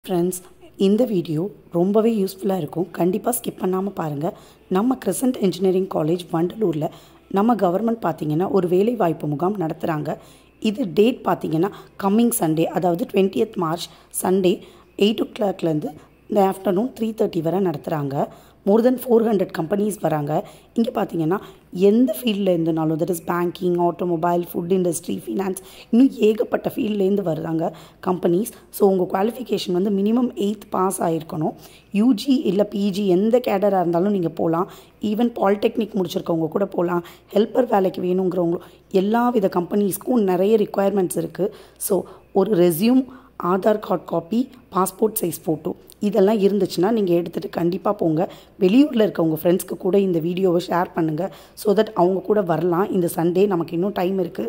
Friends, இந்த video ரொம்பவே யூஸ்ஃபுல்லாக இருக்கும். கண்டிப்பாக ஸ்கிப் பண்ணாமல் பாருங்கள். நம்ம கிரசன்ட் இன்ஜினியரிங் காலேஜ் வண்டலூரில் நம்ம கவர்மெண்ட் பார்த்திங்கன்னா ஒரு வேலைவாய்ப்பு முகாம் நடத்துகிறாங்க. இது டேட் பார்த்திங்கன்னா கம்மிங் சண்டே, அதாவது 20th March சண்டே 8 o'clockலேருந்து இந்த ஆஃப்டர்நூன் 3:30 வரை நடத்துகிறாங்க. மோர் தென் 400 கம்பெனிஸ் வராங்க. இங்கே பார்த்தீங்கன்னா எந்த ஃபீல்டில் இருந்தனாலும், that is banking, automobile, food industry, finance, இன்னும் ஏகப்பட்ட ஃபீல்ட்லேருந்து வர்றாங்க கம்பெனிஸ். ஸோ உங்கள் குவாலிஃபிகேஷன் வந்து மினிமம் 8th பாஸ் ஆகிருக்கணும். யூஜி இல்லை பிஜி எந்த கேடராக இருந்தாலும் நீங்கள் போகலாம். ஈவன் பாலிடெக்னிக் முடிச்சிருக்கவங்க கூட போகலாம். ஹெல்ப்பர் வேலைக்கு வேணுங்கிறவங்க எல்லா வித கம்பெனிஸ்க்கும் நிறைய ரிக்குவயர்மெண்ட்ஸ் இருக்குது. ஸோ ஒரு resume, Aadhaar card copy, passport size photo இதெல்லாம் இருந்துச்சுன்னா நீங்கள் எடுத்துகிட்டு கண்டிப்பாக போங்க. வெளியூரில் இருக்க உங்கள் ஃப்ரெண்ட்ஸ்க்கு கூட இந்த வீடியோவை ஷேர் பண்ணுங்கள். ஸோ தட் அவங்க கூட வரலாம். இந்த சண்டே நமக்கு இன்னும் டைம் இருக்குது.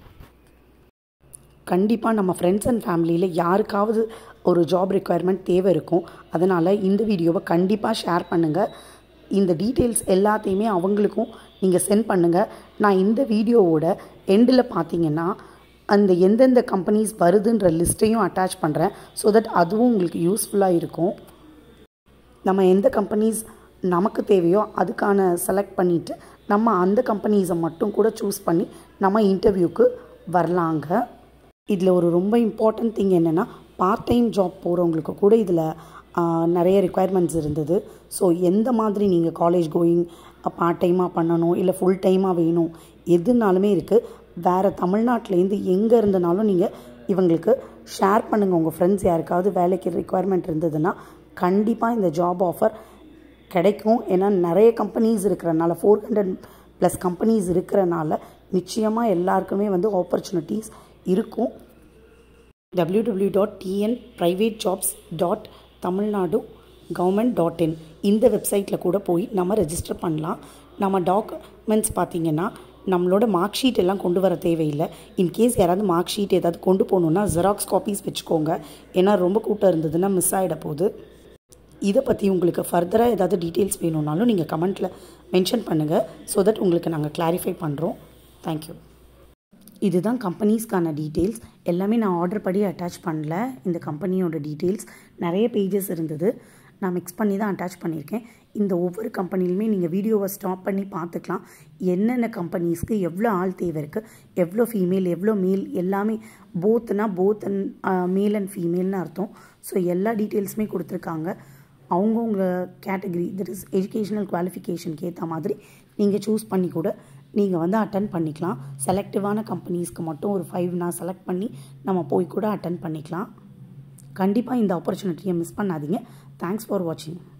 கண்டிப்பாக நம்ம ஃப்ரெண்ட்ஸ் அண்ட் ஃபேமிலியில் யாருக்காவது ஒரு ஜாப் ரெக்குயர்மெண்ட் தேவை இருக்கும். அதனால் இந்த வீடியோவை கண்டிப்பாக ஷேர் பண்ணுங்கள். இந்த டீட்டெயில்ஸ் எல்லாத்தையுமே அவங்களுக்கும் நீங்கள் சென்ட் பண்ணுங்கள். நான் இந்த வீடியோவோட எண்டில் பார்த்தீங்கன்னா அந்த எந்தெந்த கம்பெனிஸ் வருதுன்ற லிஸ்ட்டையும் அட்டாச் பண்ணுறேன். ஸோ தட் அதுவும் உங்களுக்கு யூஸ்ஃபுல்லாக இருக்கும். நம்ம எந்த கம்பெனிஸ் நமக்கு தேவையோ அதுக்கான செலக்ட் பண்ணிவிட்டு நம்ம அந்த கம்பெனிஸை மட்டும் கூட சூஸ் பண்ணி நம்ம இன்டர்வியூக்கு வரலாங்க. இதில் ஒரு ரொம்ப இம்பார்ட்டன்ட் திங் என்னென்னா, பார்ட் டைம் ஜாப் போகிறவங்களுக்கு கூட இதில் நிறைய ரிக்குவயர்மெண்ட்ஸ் இருந்தது. ஸோ எந்த மாதிரி நீங்கள் காலேஜ் கோயிங் பார்ட் டைமாக பண்ணணும் இல்லை ஃபுல் டைமாக வேணும் எதுனாலுமே இருக்குது. வேறு தமிழ்நாட்டிலேருந்து எங்கே இருந்தனாலும் நீங்கள் இவங்களுக்கு ஷேர் பண்ணுங்கள். உங்கள் ஃப்ரெண்ட்ஸ் யாருக்காவது வேலைக்கு ரிக்குவயர்மெண்ட் இருந்ததுன்னா கண்டிப்பாக இந்த ஜாப் ஆஃபர் கிடைக்கும். ஏன்னா நிறைய கம்பெனிஸ் இருக்கிறனால, 400+ கம்பெனிஸ் இருக்கிறனால நிச்சயமாக எல்லாருக்குமே வந்து ஆப்பர்ச்சுனிட்டிஸ் இருக்கும். www.tnprivatejobs.tamilnadu.government.in இந்த வெப்சைட்டில் கூட போய் நம்ம ரெஜிஸ்டர் பண்ணலாம். நம்ம டாக்குமெண்ட்ஸ் பார்த்திங்கன்னா நம்மளோட மார்க் ஷீட் எல்லாம் கொண்டு வர தேவையில்லை. இன்கேஸ் யாராவது மார்க் ஷீட் ஏதாவது கொண்டு போகணுன்னா ஜெராக்ஸ் காப்பீஸ் வச்சுக்கோங்க. ஏன்னா ரொம்ப கூட்டம் இருந்ததுன்னா மிஸ் ஆகிட போகுது. இதை பற்றி உங்களுக்கு ஃபர்தராக ஏதாவது டீட்டெயில்ஸ் வேணும்னாலும் நீங்கள் கமெண்ட்டில் மென்ஷன் பண்ணுங்கள். ஸோ தட் உங்களுக்கு நாங்கள் கிளாரிஃபை பண்ணுறோம். தேங்க்யூ. இதுதான் கம்பெனிஸ்க்கான டீட்டெயில்ஸ். எல்லாமே நான் ஆர்டர் படி அட்டாச் பண்ணல. இந்த கம்பெனியோட டீட்டெயில்ஸ் நிறைய பேஜஸ் இருந்தது. நான் மிக்ஸ் பண்ணி தான் அட்டாச் பண்ணியிருக்கேன். இந்த ஒவ்வொரு கம்பெனிலுமே நீங்கள் வீடியோவை ஸ்டாப் பண்ணி பார்த்துக்கலாம். என்னென்ன கம்பெனிஸ்க்கு எவ்வளோ ஆள் தேவை இருக்குது, எவ்வளோ ஃபீமேல் எவ்வளோ மேல், எல்லாமே போத் மேல் அண்ட் ஃபீமேல்னு அர்த்தம். ஸோ எல்லா டீட்டெயில்ஸுமே கொடுத்துருக்காங்க. அவங்கவுங்க கேட்டகரி, தட் இஸ் எஜுகேஷ்னல் குவாலிஃபிகேஷனுக்கு ஏற்ற மாதிரி நீங்கள் சூஸ் பண்ணி கூட நீங்கள் வந்து அட்டன் பண்ணிக்கலாம். செலக்டிவான கம்பெனிஸ்க்கு மட்டும் ஒரு 5 நான் செலக்ட் பண்ணி நம்ம போய் கூட அட்டன் பண்ணிக்கலாம். கண்டிப்பாக இந்த ஆப்பர்ச்சுனிட்டியை மிஸ் பண்ணாதீங்க. தேங்க்ஸ் ஃபார் வாட்சிங்.